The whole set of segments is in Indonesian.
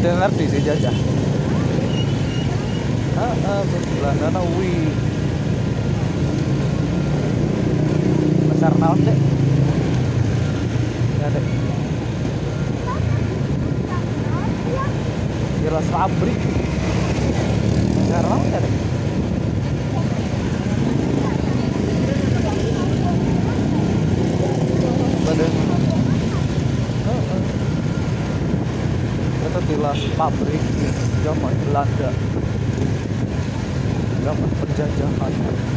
Gak ngerti sih jajah. Belanda wih. Besar naon deh. Ya deh. Jelas pabrik. Besar naon ya deh. Badan. Itu jelas pabrik zaman Belanda. Zaman penjajahan.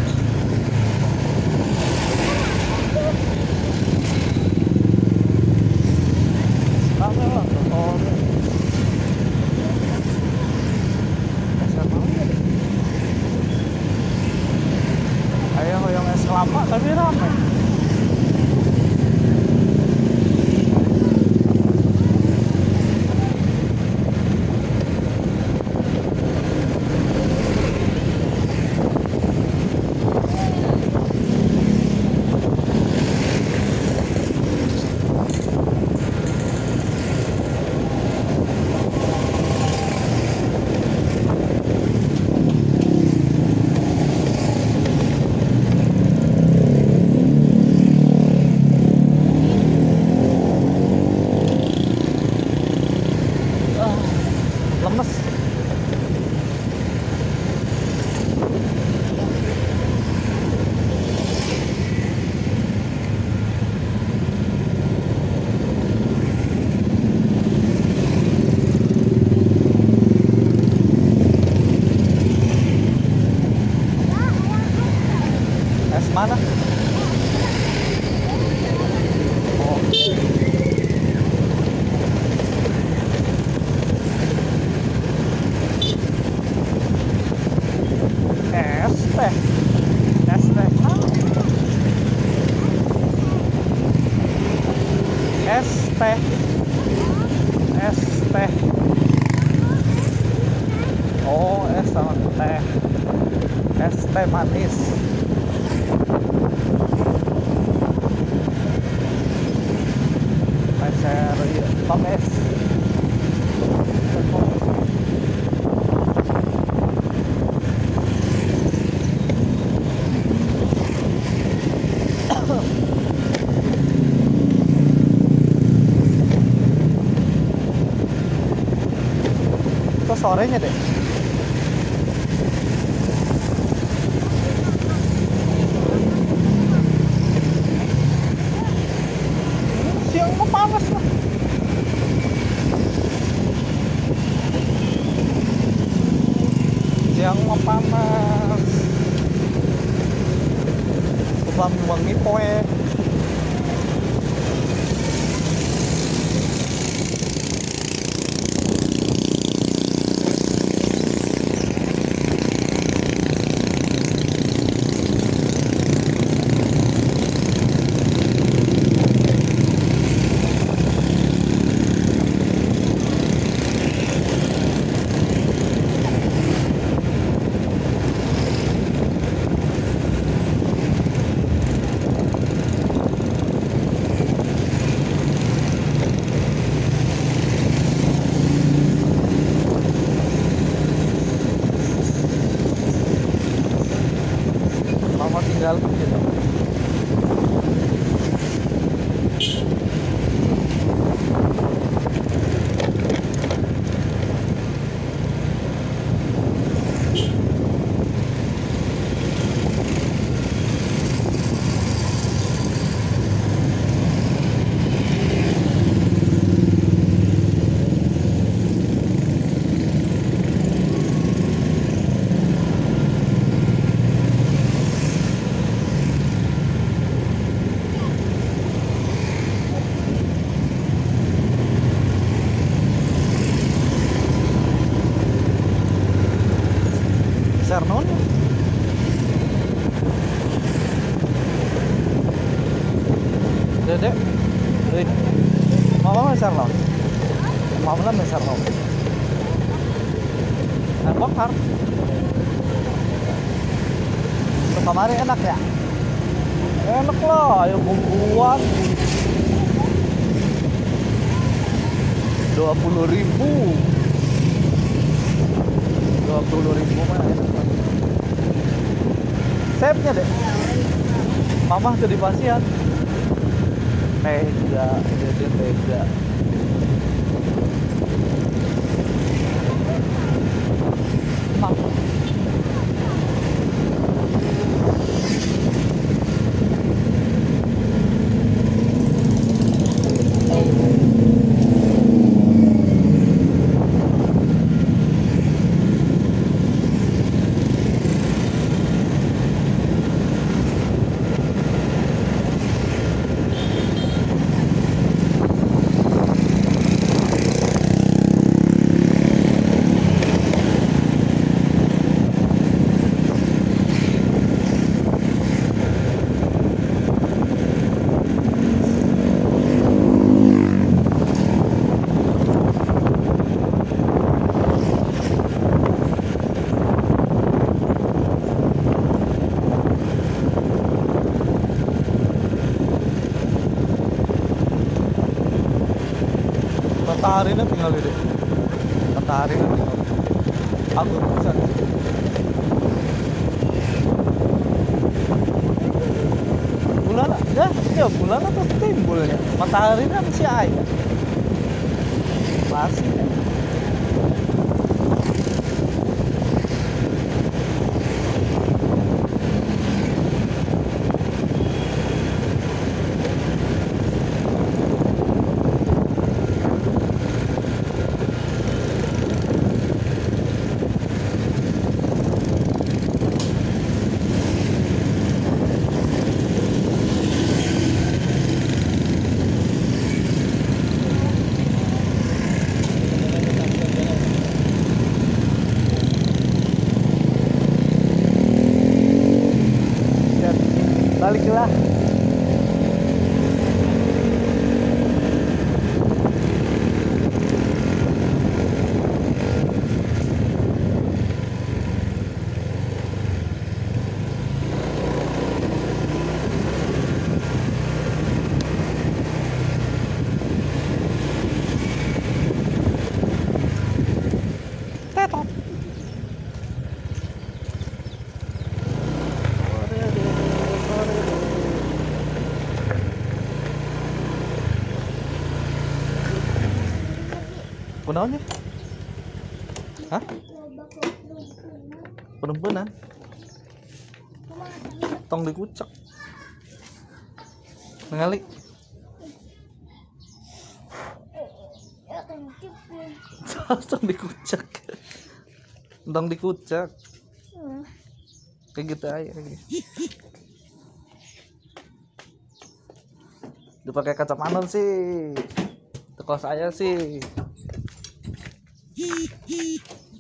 Ayo hoyong es kelapa tapi ramai. Lemes. Es mana? Es teh. Oh, es sama teh. Es teh manis. Peser, iya, tomes. Itu sorenya deh. Siang mah panas lah. Siang mah panas. Wangi poe. Tinggal gitu. Besar non. Dedek. Mama besar non. Mama lah besar non. Nah, bakar. Untuk kemarin enak ya? Enak lah, ayo bumbuan. 20.000. 20.000 mah enak. Save-nya deh. Mamah tuh di pasien. Tega, jadi tega. Mama. Mataharinya tinggal di mataharinya tinggal aku bisa bulan ya setiap bulan atau timbulnya mataharinya masih aja masih ya. Baliklah. Tetot. Kunaonnya? Hah? Bener-bener tong dikucek ngali tong dikucek tong dikucek kayak gitu aja dipakai kaca panon sih teko saya sih